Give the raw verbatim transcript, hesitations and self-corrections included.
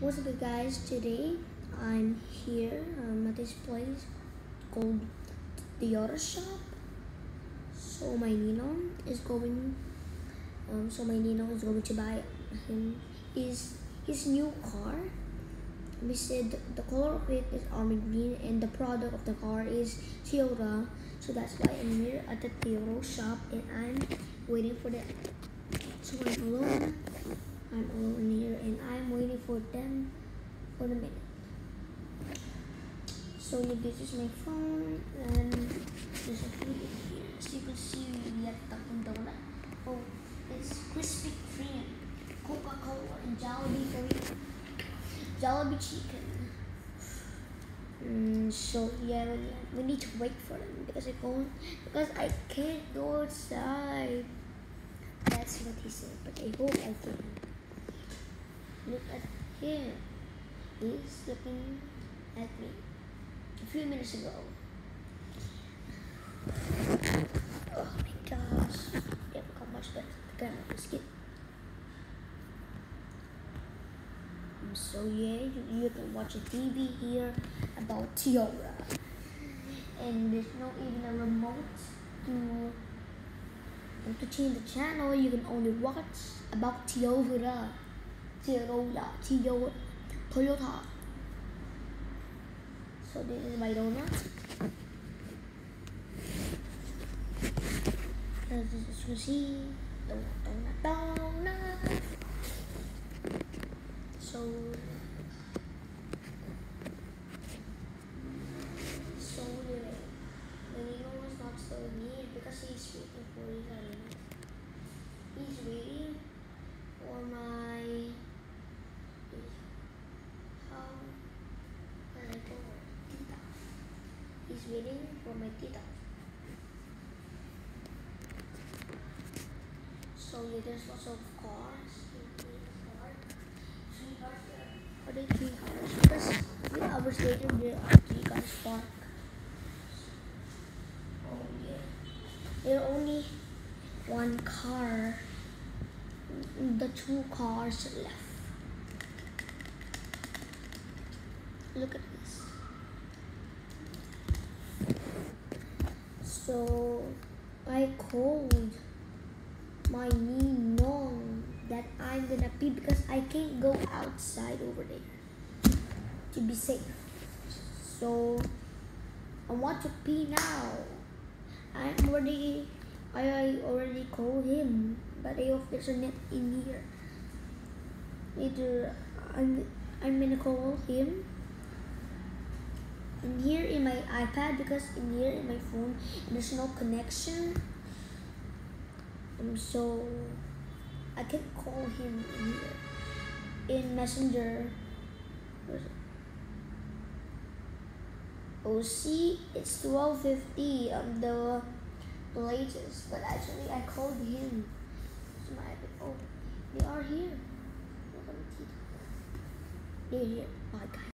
What's up guys, today I'm here um, at this place called the auto shop. So my Ninong is going um, so my Ninong is going to buy him his his new car. We said the color of it is army green and the product of the car is Toyota. So that's why I'm here at the Toyota shop and I'm waiting for them. So I'm alone. I'm alone here and I'm waiting for them for a minute. So yeah, this is my phone and there's a food in here. As you can see, we have Dunkin' Donut. Oh, it's Krispy Kreme, Coca-Cola, and Jollibee for me. Jollibee chicken. Mm, so yeah, we, we need to wait for them because I can't because I can't go outside. That's what he said, but I hope I can. Look at him. He's looking at me a few minutes ago. Oh my gosh. They've become much better. The camera is good. Um, so yeah, you, you can watch a T V here about Toyota. And there's not even a remote to to change the channel. You can only watch about Toyota. Toyota, Toyota, Toyota. So this is my donut. As you can see, donut, donut, donut. So, so yeah, the Nino is not so near because he's waiting for his arena. He's waiting for my. How can I go? Tita. He's waiting for my tita. So yeah, there's lots of cars. Three cars there. Are they three cars? Because three hours later there are three cars parked. Oh yeah. There are only one car. The two cars left. Look at this. So I called my Ninong that I'm gonna pee because I can't go outside over there to be safe. So I want to pee now. I'm already I already called him, but I hope there's a net in here. Later I'm I'm gonna call him in here in my iPad because in here in my phone there's no connection. Um, so I can call him in here in Messenger. Oh, see, it's twelve fifty. Um, the the latest, but actually I called him. So my iPad. Oh, they are here. They're here. Bye, guys.